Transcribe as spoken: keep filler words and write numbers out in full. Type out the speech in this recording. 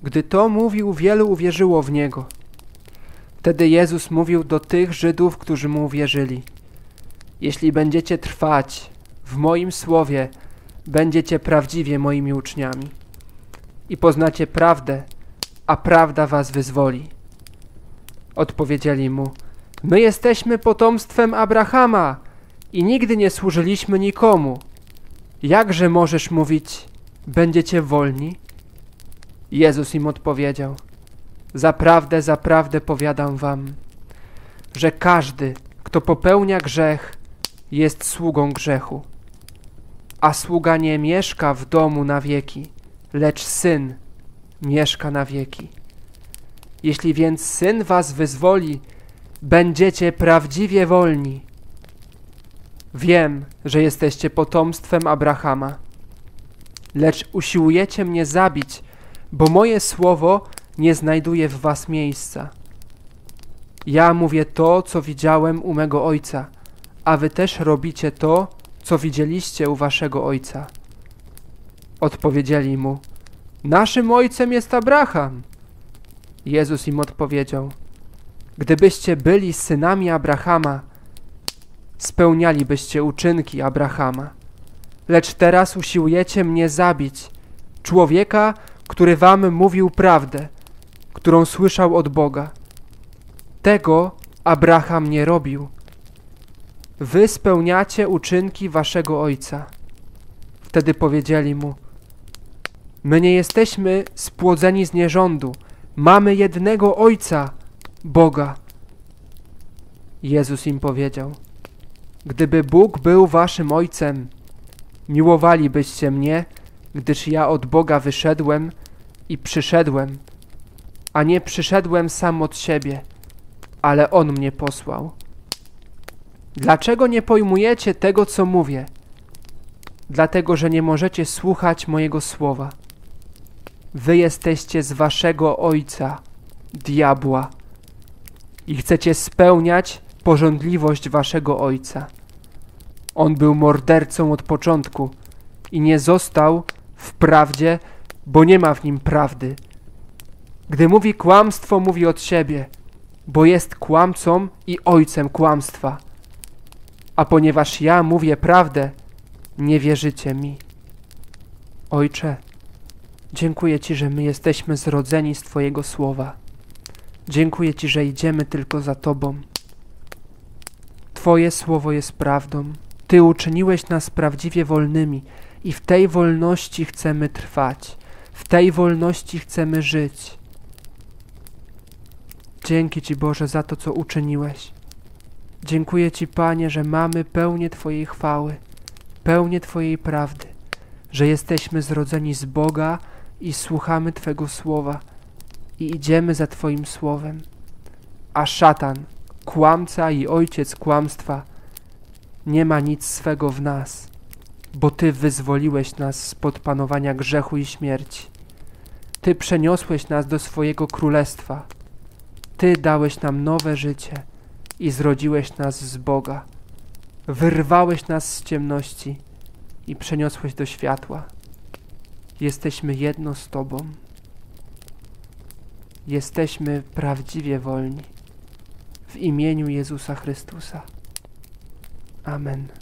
Gdy to mówił, wielu uwierzyło w Niego. Wtedy Jezus mówił do tych Żydów, którzy Mu uwierzyli: jeśli będziecie trwać w moim słowie, będziecie prawdziwie moimi uczniami i poznacie prawdę, a prawda was wyzwoli. Odpowiedzieli Mu: my jesteśmy potomstwem Abrahama i nigdy nie służyliśmy nikomu. Jakże możesz mówić, będziecie wolni? Jezus im odpowiedział: zaprawdę, zaprawdę powiadam wam, że każdy, kto popełnia grzech, jest sługą grzechu. A sługa nie mieszka w domu na wieki, lecz Syn mieszka na wieki. Jeśli więc Syn was wyzwoli, będziecie prawdziwie wolni. Wiem, że jesteście potomstwem Abrahama, lecz usiłujecie mnie zabić, bo moje słowo nie znajduje w was miejsca. Ja mówię to, co widziałem u mego ojca, a wy też robicie to, co widzieliście u waszego ojca. Odpowiedzieli mu: naszym ojcem jest Abraham. Jezus im odpowiedział: gdybyście byli synami Abrahama, spełnialibyście uczynki Abrahama. Lecz teraz usiłujecie mnie zabić, człowieka, który wam mówił prawdę, którą słyszał od Boga. Tego Abraham nie robił. Wy spełniacie uczynki waszego ojca. Wtedy powiedzieli mu: my nie jesteśmy spłodzeni z nierządu, mamy jednego Ojca, Boga. Jezus im powiedział: gdyby Bóg był waszym Ojcem, miłowalibyście mnie, gdyż ja od Boga wyszedłem i przyszedłem, a nie przyszedłem sam od siebie, ale On mnie posłał. Dlaczego nie pojmujecie tego, co mówię? Dlatego, że nie możecie słuchać mojego słowa. Wy jesteście z waszego ojca, diabła, i chcecie spełniać pożądliwość waszego ojca. On był mordercą od początku i nie został w prawdzie, bo nie ma w nim prawdy. Gdy mówi kłamstwo, mówi od siebie, bo jest kłamcą i ojcem kłamstwa. A ponieważ ja mówię prawdę, nie wierzycie mi. Ojcze, dziękuję Ci, że my jesteśmy zrodzeni z Twojego słowa. Dziękuję Ci, że idziemy tylko za Tobą. Twoje słowo jest prawdą. Ty uczyniłeś nas prawdziwie wolnymi i w tej wolności chcemy trwać. W tej wolności chcemy żyć. Dzięki Ci, Boże, za to, co uczyniłeś. Dziękuję Ci, Panie, że mamy pełnię Twojej chwały, pełnię Twojej prawdy, że jesteśmy zrodzeni z Boga i słuchamy Twego słowa i idziemy za Twoim słowem. A szatan, kłamca i ojciec kłamstwa, nie ma nic swego w nas, bo Ty wyzwoliłeś nas spod panowania grzechu i śmierci. Ty przeniosłeś nas do swojego królestwa. Ty dałeś nam nowe życie i zrodziłeś nas z Boga. Wyrwałeś nas z ciemności i przeniosłeś do światła. Jesteśmy jedno z Tobą. Jesteśmy prawdziwie wolni. W imieniu Jezusa Chrystusa. Amen.